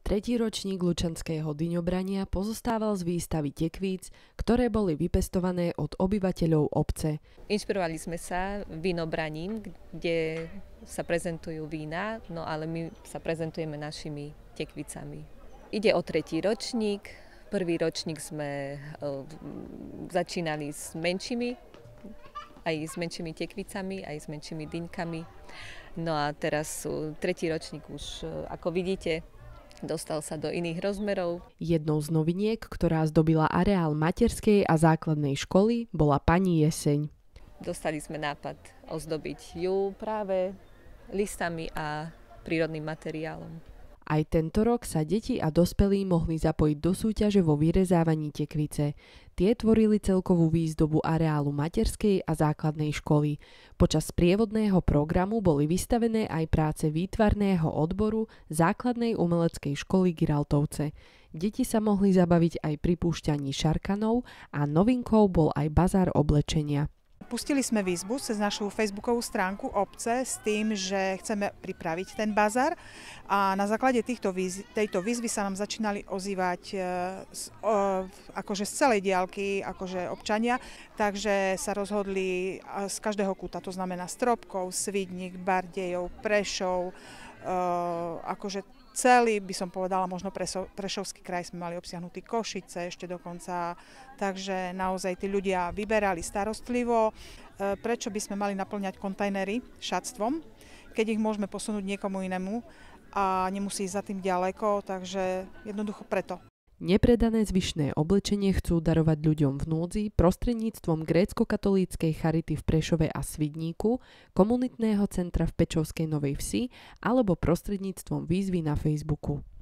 Tretí ročník Lučanského dyňobrania pozostával z výstavy tekvíc, ktoré boli vypestované od obyvateľov obce. Inšpirovali sme sa vínobraním, kde sa prezentujú vína, no ale my sa prezentujeme našimi tekvicami. Ide o tretí ročník. Prvý ročník sme začínali s menšími, aj s menšími tekvicami, aj s menšími dyňkami. No a teraz tretí ročník už, ako vidíte, dostal sa do iných rozmerov. Jednou z noviniek, ktorá zdobila areál materskej a základnej školy, bola pani Jeseň. Dostali sme nápad ozdobiť ju práve listami a prírodným materiálom. Aj tento rok sa deti a dospelí mohli zapojiť do súťaže vo vyrezávaní tekvice. Tie tvorili celkovú výzdobu areálu materskej a základnej školy. Počas sprievodného programu boli vystavené aj práce výtvarného odboru základnej umeleckej školy Giraltovce. Deti sa mohli zabaviť aj pri púšťaní šarkanov a novinkou bol aj bazár oblečenia. Pustili sme výzvu cez našu facebookovú stránku obce s tým, že chceme pripraviť ten bazár a na základe tejto výzvy sa nám začínali ozývať akože z celej diaľky akože občania, takže sa rozhodli z každého kúta, to znamená Stropkov, Svidník, Bardejov, Prešov, akože celý, by som povedala, možno Prešovský kraj sme mali obsiahnutý, Košice ešte dokonca, takže naozaj tí ľudia vyberali starostlivo. Prečo by sme mali naplňať kontajnery šatstvom, keď ich môžeme posunúť niekomu inému a nemusí ísť za tým ďaleko, takže jednoducho preto. Nepredané zvyšné oblečenie chcú darovať ľuďom v núdzi prostredníctvom grécko-katolíckej charity v Prešove a Svidníku, komunitného centra v Pečovskej Novej Vsi alebo prostredníctvom výzvy na Facebooku.